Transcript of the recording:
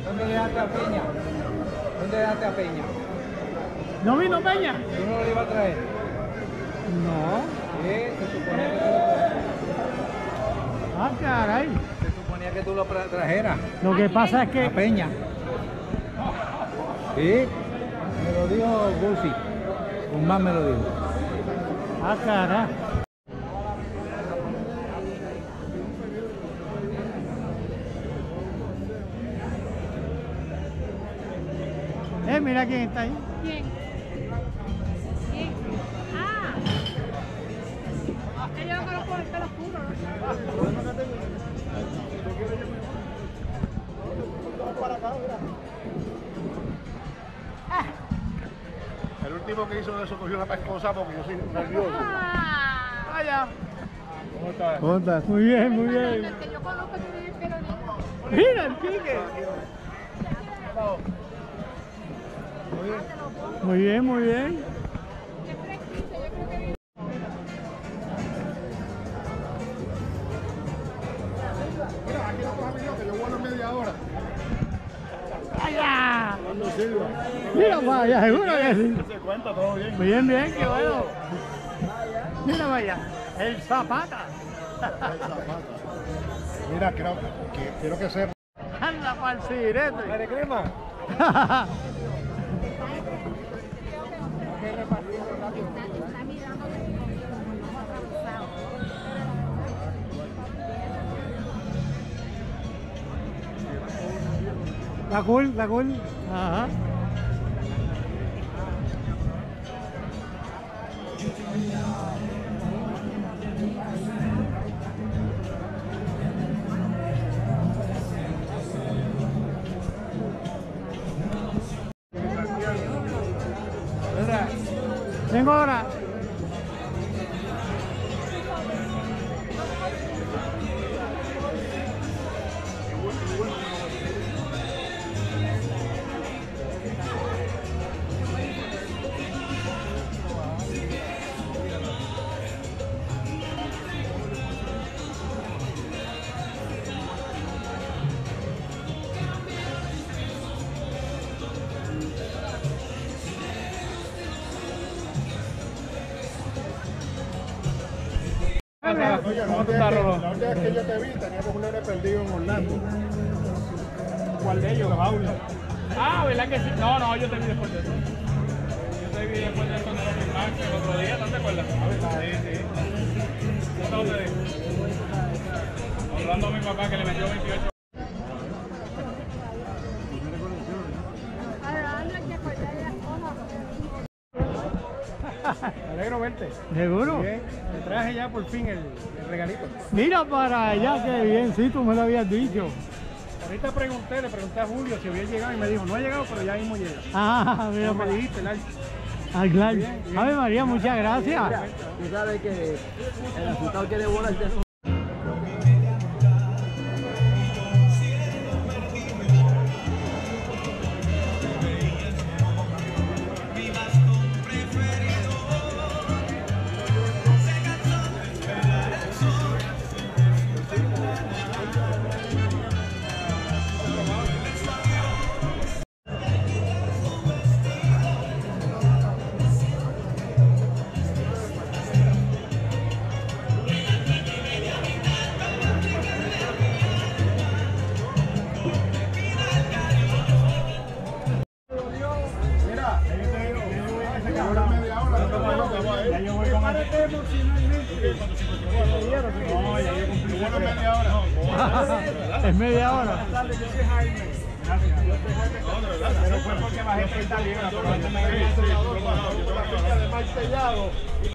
¿Dónde dejaste a Peña? ¿Dónde dejaste a Peña? ¿No vino Peña? ¿Tú no lo ibas a traer? No. Se suponía que tú lo Ah, caray. Se suponía que tú lo trajeras. Lo que pasa es que... A Peña. Sí, me lo dijo Gusi. Guzmán me lo dijo. Ah, caray. Mira quién está ahí. ¿Quién? ¿Quién? Ah. Yo no conozco el pelo oscuro, El último que hizo eso cogió una pescosa porque yo soy nervioso. Vaya. ¿Cómo estás? ¿Cómo estás? Muy bien, muy bien. El que yo conozco tiene el pelo negro. Mira el pique. Muy bien, muy bien. Qué fresquito, yo creo que... Mira, aquí no coja video que yo vuelo media hora. ¡Allá! Cuando sirva. Mira para allá, seguro que sí. Se cuenta todo bien. Bien, bien, qué bueno. Mira para allá. El Zapata. Mira, quiero que sepa. Anda para el sirete. ¿Eres crema? Está mirando como atravesado. La cool, la cool. Ajá. Vengo ahora. Oye, la última vez que yo te vi, teníamos un nene perdido en Orlando. ¿Cuál de ellos? Ah, ¿verdad que sí? No, no, yo te vi después de eso. Yo te vi después de eso cuando lo firmaste el otro día, ¿no te acuerdas? Sí, sí. Eso te digo. Hablando a mi papá que le metió 28. Me alegro verte. ¿Seguro? Bien, te traje ya por fin el regalito. Mira para allá, qué bien, sí, tú me lo habías dicho. Ahorita le pregunté a Julio si había llegado y me dijo, no ha llegado, pero ya mismo llega. Ah, mira Como para me allá. dijiste, Larry. Ah, claro. Bien, bien. Ave María, muchas gracias. Tú sabes que el asustado quiere bolas de... Es media hora. Yo soy Jaime. Gracias. Pero fue porque bajé 30 libras. Pero antes me había enseñado la ficha de Mike Sellado.